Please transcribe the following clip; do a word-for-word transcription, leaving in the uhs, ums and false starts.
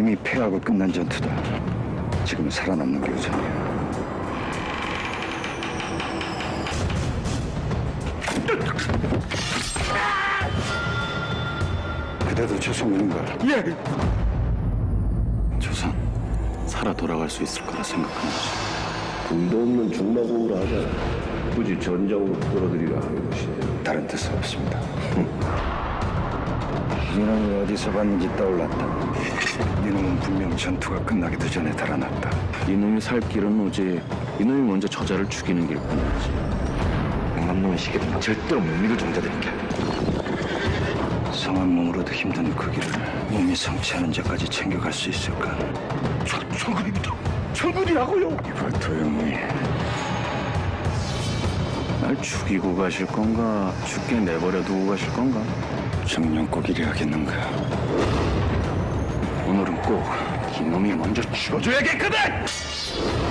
이미 패하고 끝난 전투다. 지금은 살아남는 게 우선이야. 그대도 조선군인가? 예! 조선, 살아 돌아갈 수 있을 거라 생각하는 거지. 군도 없는 중마공으로 하자. 굳이 전장으로 끌어들이려 하는 것이에요. 다른 뜻은 없습니다. 이놈이 어디서 봤는지 떠올랐다. 이놈은 분명 전투가 끝나기도 전에 달아났다. 이놈이 살 길은 오지 이놈이 먼저 저자를 죽이는 길뿐이지. 용암놈의 시계는 절대로 못 믿을 종자들인게. 성한 몸으로도 힘든 그 길을 몸이 성취하는 자까지 챙겨갈 수 있을까? 천, 천군입니다. 천군이라고요. 이발 도영이 날 죽이고 가실 건가 죽게 내버려 두고 가실 건가? 정녕 꼭 이리 하겠는가? 오늘은 꼭 이놈이 먼저 죽어줘야겠거든!